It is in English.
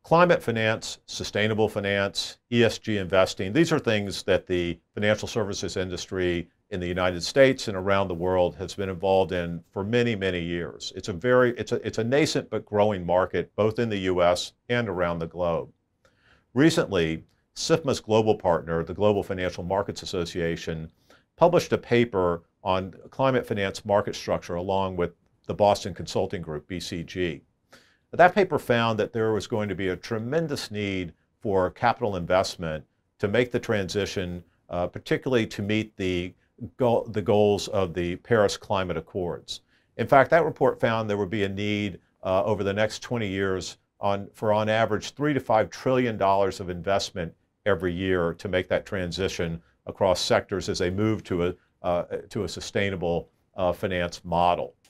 Climate finance, sustainable finance, ESG investing, these are things that the financial services industry in the United States and around the world has been involved in for many, many years. It's a nascent but growing market, both in the US and around the globe. Recently, SIFMA's global partner, the Global Financial Markets Association, published a paper on climate finance market structure along with the Boston Consulting Group, BCG. That paper found that there was going to be a tremendous need for capital investment to make the transition, particularly to meet the goals of the Paris Climate Accords. In fact, that report found there would be a need over the next 20 years for on average $3 to $5 trillion of investment every year to make that transition across sectors as they move to a sustainable finance model.